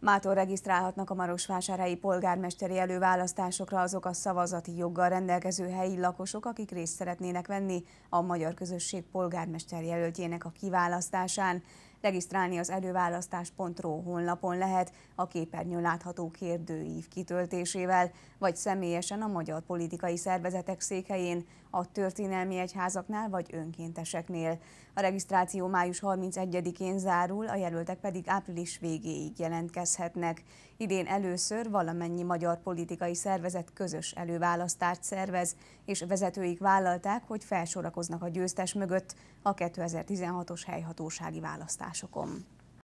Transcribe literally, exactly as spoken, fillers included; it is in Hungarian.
Mától regisztrálhatnak a marosvásárhelyi polgármesteri előválasztásokra azok a szavazati joggal rendelkező helyi lakosok, akik részt szeretnének venni a magyar közösség polgármester jelöltjének a kiválasztásán. Regisztrálni az előválasztás pont ro honlapon lehet a képernyőn látható kérdőív kitöltésével, vagy személyesen a magyar politikai szervezetek székhelyén, a történelmi egyházaknál vagy önkénteseknél. A regisztráció május harmincegyedikén zárul, a jelöltek pedig április végéig jelentkezhetnek. Idén először valamennyi magyar politikai szervezet közös előválasztást szervez, és vezetőik vállalták, hogy felsorakoznak a győztes mögött a kétezer-tizenhatos helyhatósági választásokon.